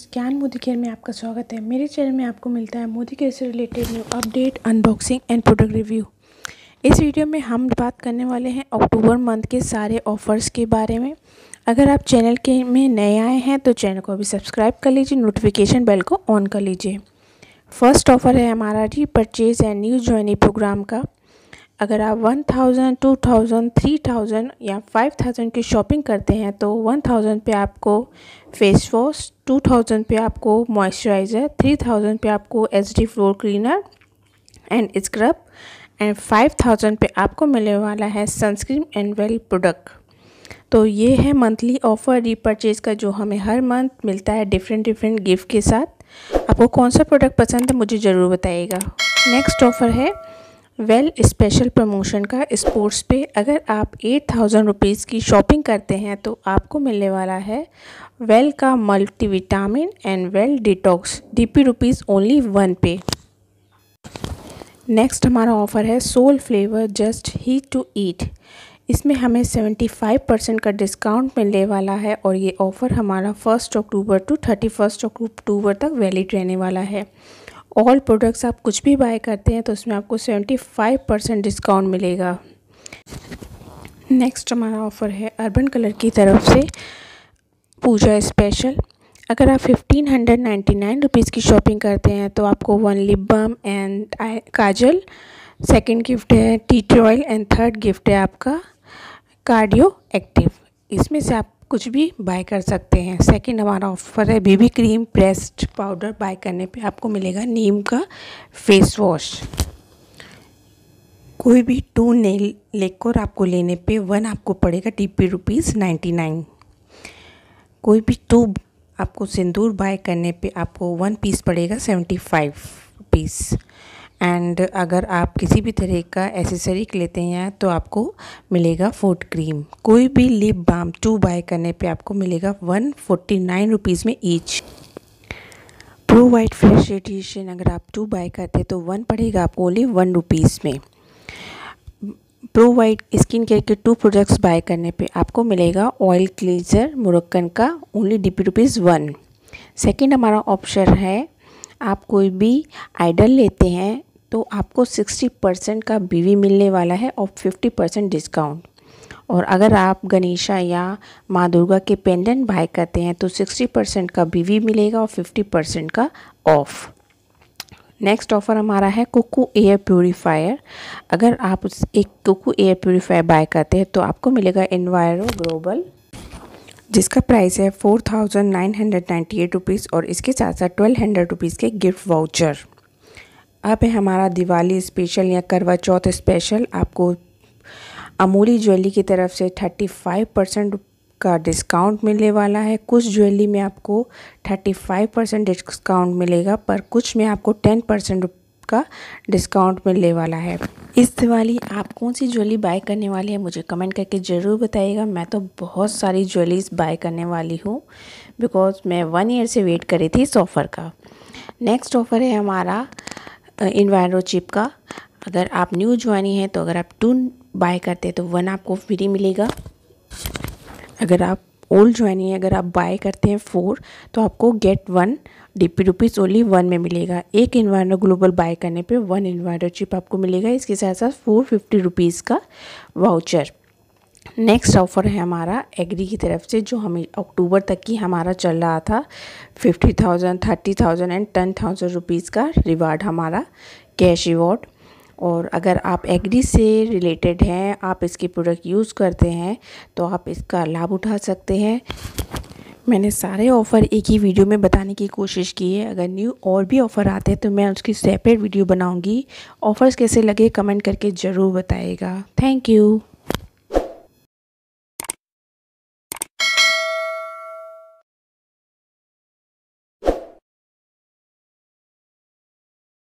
ज्ञान मोदी केयर में आपका स्वागत है। मेरे चैनल में आपको मिलता है मोदी केयर से related new update, unboxing and product review. इस वीडियो में हम बात करने वाले हैं अक्टूबर मंथ के सारे ऑफ़र्स के बारे में। अगर आप चैनल के में नए आए हैं तो चैनल को अभी सब्सक्राइब कर लीजिए, नोटिफिकेशन बेल को ऑन कर लीजिए। फर्स्ट ऑफ़र है हमारा repurchase and new joining program का। अगर आप 1000, 2000, 3000 या 5000 की शॉपिंग करते हैं तो 1000 पे आपको फेस वॉश, 2000 पे आपको मॉइस्चराइज़र, 3000 पे आपको HD floor cleaner and scrub and 5000 पे आपको मिलने वाला है सनस्क्रीन एंड वेल प्रोडक्ट। तो ये है मंथली ऑफ़र रीपरचेज का जो हमें हर मंथ मिलता है डिफरेंट गिफ्ट के साथ। आपको कौन सा प्रोडक्ट पसंद है मुझे ज़रूर बताइएगा। नेक्स्ट ऑफ़र है वेल स्पेशल प्रमोशन का स्पोर्ट्स पे। अगर आप 8000 रुपीज़ की शॉपिंग करते हैं तो आपको मिलने वाला है वेल का multivitamin and Well detox DP rupees only 1 पे। नेक्स्ट हमारा ऑफ़र है soul flavour just heat to eat. इसमें हमें 75% का डिस्काउंट मिलने वाला है और ये ऑफ़र हमारा 1 अक्टूबर टू 31 अक्टूबर तक वैलिड रहने वाला है। ऑल प्रोडक्ट्स आप कुछ भी बाय करते हैं तो उसमें आपको 75% डिस्काउंट मिलेगा। नेक्स्ट हमारा ऑफ़र है अर्बन कलर की तरफ से पूजा स्पेशल। अगर आप 1599 रुपीज़ की शॉपिंग करते हैं तो आपको 1 lip balm and kajal, second gift है tea tree oil and third gift है आपका कार्डियो एक्टिव। इसमें से आप कुछ भी बाय कर सकते हैं। सेकंड हमारा ऑफ़र है baby cream pressed powder. Buy करने पे आपको मिलेगा नीम का फेस वॉश। कोई भी 2 नेल लेकर आपको लेने पे 1 आपको पड़ेगा DP रुपीज़ 99। कोई भी 2 आपको सिंदूर बाय करने पे आपको 1 पीस पड़ेगा 75 रुपीज़। एंड अगर आप किसी भी तरह का एसेसरी लेते हैं तो आपको मिलेगा फुट क्रीम। कोई भी लिप बाम 2 बाय करने पे आपको मिलेगा 149 रुपीज़ में each. Pro white fresh edition अगर आप 2 बाय करते हैं तो 1 पड़ेगा आपको ओनली 1 रुपीज़ में। प्रो वाइट स्किन केयर के 2 प्रोडक्ट्स बाय करने पे आपको मिलेगा ऑयल क्लींजर मोरक्कन का ओनली DP रुपीज़ 1। सेकेंड हमारा ऑप्शन है आप कोई भी आइडल लेते हैं तो आपको 60% का BV मिलने वाला है और 50% डिस्काउंट। और अगर आप गणेशा या माँ दुर्गा के पेंडेंट बाय करते हैं तो 60% का BV मिलेगा और 50% का ऑफ। नेक्स्ट ऑफ़र हमारा है कुकू एयर प्योरीफायर। अगर आप एक कुकू एयर प्योरीफायर बाय करते हैं तो आपको मिलेगा एनवायरो ग्लोबल, जिसका प्राइस है 4998 रुपीज़ और इसके साथ साथ 1200 रुपीज़ के गिफ्ट वाउचर। अब है हमारा दिवाली स्पेशल या करवा चौथ स्पेशल। आपको अमूली ज्वेलरी की तरफ से 35% का डिस्काउंट मिलने वाला है। कुछ ज्वेलरी में आपको 35% डिस्काउंट मिलेगा पर कुछ में आपको 10% का डिस्काउंट मिलने वाला है। इस दिवाली आप कौन सी ज्वेलरी बाय करने वाली है मुझे कमेंट करके ज़रूर बताइएगा। मैं तो बहुत सारी ज्वेलरीज बाय करने वाली हूँ बिकॉज मैं 1 ईयर से वेट कर रही थी इस ऑफ़र का। नेक्स्ट ऑफ़र है हमारा इन्वायरो चिप का। अगर आप न्यू ज्वाइनी हैं तो अगर आप 2 बाय करते हैं तो 1 आपको फ्री मिलेगा। अगर आप ओल्ड ज्वाइनी है, अगर आप बाय करते हैं 4 तो आपको गेट 1 DP रुपीज़ ओनली 1 में मिलेगा। एक इन्वायरो ग्लोबल बाय करने पे 1 इन्वायरो चिप आपको मिलेगा। इसके साथ साथ 450 रुपीज़ का वाउचर। नेक्स्ट ऑफ़र है हमारा एग्री की तरफ से जो हमें अक्टूबर तक की हमारा चल रहा था 50,000, 30,000 एंड 10,000 रुपीज़ का रिवार्ड, हमारा कैश रिवॉर्ड। और अगर आप एग्री से रिलेटेड हैं, आप इसके प्रोडक्ट यूज़ करते हैं तो आप इसका लाभ उठा सकते हैं। मैंने सारे ऑफ़र एक ही वीडियो में बताने की कोशिश की है। अगर न्यू और भी ऑफ़र आते हैं तो मैं उसकी सेपरेट वीडियो बनाऊंगी। ऑफ़र्स कैसे लगे कमेंट करके ज़रूर बताइएगा। Thank you.